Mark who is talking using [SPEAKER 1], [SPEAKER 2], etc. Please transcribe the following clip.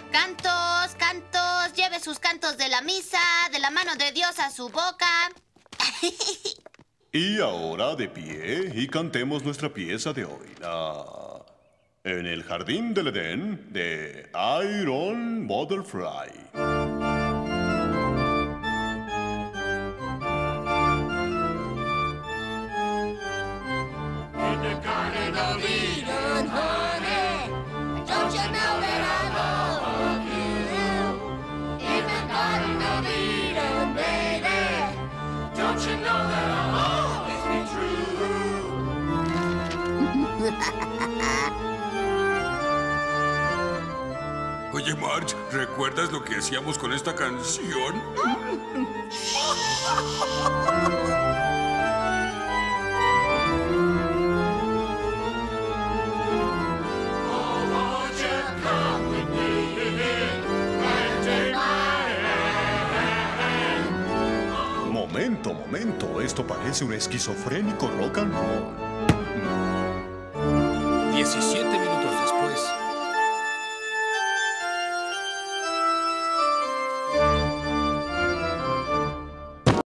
[SPEAKER 1] Cantos, cantos, lleve sus cantos de la misa, de la mano de Dios a su boca.
[SPEAKER 2] Y ahora de pie y cantemos nuestra pieza de hoy. En el jardín del Edén de Iron Butterfly.
[SPEAKER 3] In the Garden of Eden, honey, don't you know that I love you? In the Garden of Eden, baby, don't you know that I'll always be true?
[SPEAKER 4] Oye, Marge, ¿recuerdas lo que hacíamos con esta canción?
[SPEAKER 2] Momento, esto parece un esquizofrénico rock and roll.
[SPEAKER 4] 17